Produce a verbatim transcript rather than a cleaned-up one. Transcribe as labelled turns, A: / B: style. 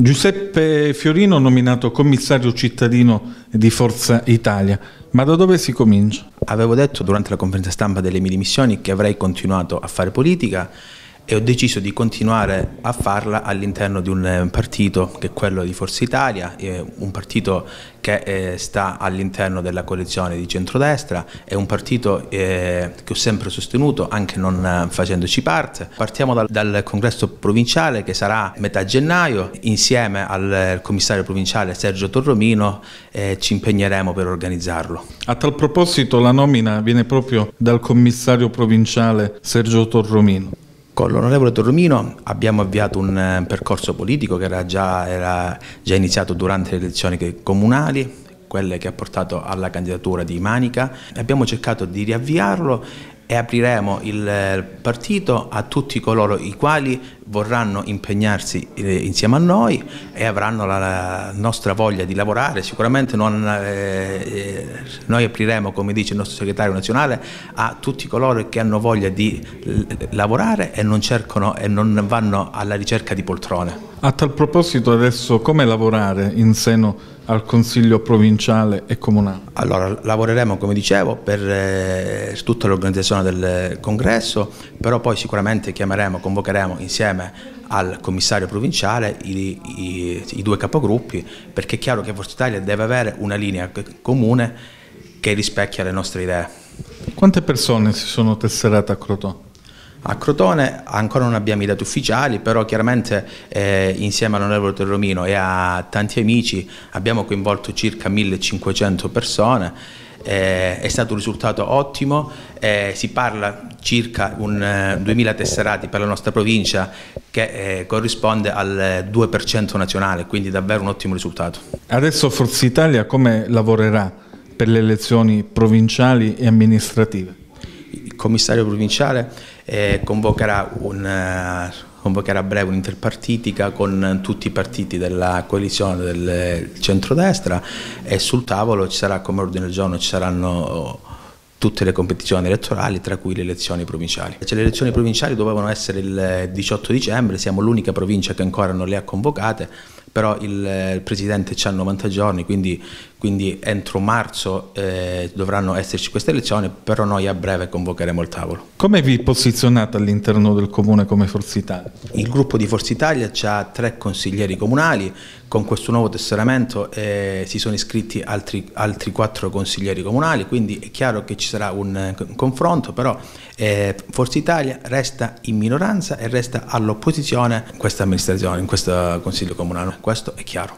A: Giuseppe Fiorino nominato commissario cittadino di Forza Italia, ma da dove si comincia?
B: Avevo detto durante la conferenza stampa delle mie dimissioni che avrei continuato a fare politica e ho deciso di continuare a farla all'interno di un partito che è quello di Forza Italia, un partito che eh, sta all'interno della coalizione di centrodestra, è un partito eh, che ho sempre sostenuto anche non facendoci parte. Partiamo dal, dal congresso provinciale che sarà metà gennaio, insieme al commissario provinciale Sergio Torromino eh, ci impegneremo per organizzarlo.
A: A tal proposito la nomina viene proprio dal commissario provinciale Sergio Torromino.
B: Con l'onorevole Torromino abbiamo avviato un eh, percorso politico che era già, era già iniziato durante le elezioni comunali, quelle che ha portato alla candidatura di Manica. Abbiamo cercato di riavviarlo e apriremo il partito a tutti coloro i quali vorranno impegnarsi insieme a noi e avranno la nostra voglia di lavorare. Sicuramente non, eh, noi apriremo, come dice il nostro segretario nazionale, a tutti coloro che hanno voglia di lavorare e non cercano e non vanno alla ricerca di poltrone.
A: A tal proposito adesso come lavorare in seno al Consiglio provinciale e comunale?
B: Allora, lavoreremo, come dicevo, per eh, tutta l'organizzazione del congresso, però poi sicuramente chiameremo, convocheremo insieme al commissario provinciale i, i, i due capogruppi, perché è chiaro che Forza Italia deve avere una linea comune che rispecchia le nostre idee.
A: Quante persone si sono tesserate a Crotone?
B: A Crotone ancora non abbiamo i dati ufficiali, però chiaramente eh, insieme all'onorevole Torromino e a tanti amici abbiamo coinvolto circa millecinquecento persone, eh, è stato un risultato ottimo, eh, si parla circa un eh, duemila tesserati per la nostra provincia che eh, corrisponde al due per cento nazionale, quindi davvero un ottimo risultato.
A: Adesso Forza Italia come lavorerà per le elezioni provinciali e amministrative?
B: Il commissario provinciale eh, convocherà, un, uh, convocherà a breve un'interpartitica con tutti i partiti della coalizione del centrodestra e sul tavolo ci sarà come ordine del giorno ci saranno tutte le competizioni elettorali, tra cui le elezioni provinciali. Cioè, le elezioni provinciali dovevano essere il diciotto dicembre, siamo l'unica provincia che ancora non le ha convocate, però il, il Presidente ha novanta giorni, quindi, quindi entro marzo eh, dovranno esserci queste elezioni, però noi a breve convocheremo il tavolo.
A: Come vi posizionate all'interno del Comune come Forza Italia?
B: Il gruppo di Forza Italia ha tre consiglieri comunali, con questo nuovo tesseramento eh, si sono iscritti altri, altri quattro consiglieri comunali, quindi è chiaro che ci sarà un uh, confronto, però eh, Forza Italia resta in minoranza e resta all'opposizione in questa amministrazione, in questo Consiglio comunale, questo è chiaro.